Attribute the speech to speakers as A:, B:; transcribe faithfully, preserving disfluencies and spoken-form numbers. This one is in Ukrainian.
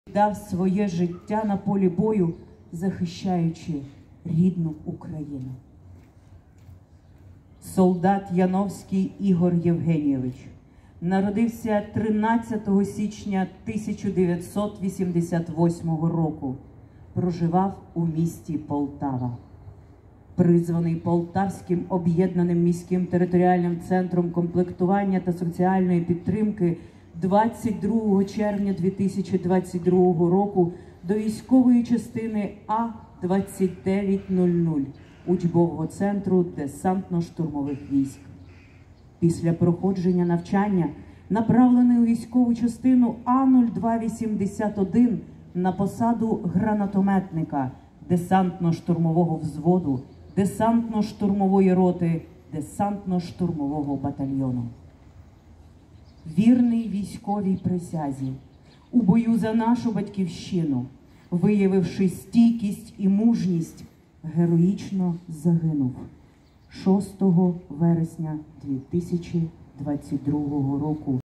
A: Дав своє життя на полі бою, захищаючи рідну Україну. Солдат Яновський Ігор Євгенійович народився тринадцятого січня тисяча дев'ятсот вісімдесят восьмого року. Проживав у місті Полтава. Призваний Полтавським об'єднаним міським територіальним центром комплектування та соціальної підтримки двадцять другого червня дві тисячі двадцять другого року до військової частини А двадцять дев'ять нуль нуль учбового центру десантно-штурмових військ. Після проходження навчання направлений у військову частину А нуль два вісімдесят один на посаду гранатометника десантно-штурмового взводу, десантно-штурмової роти, десантно-штурмового батальйону. Вірний військовій присязі, у бою за нашу батьківщину, виявивши стійкість і мужність, героїчно загинув шостого вересня дві тисячі двадцять другого року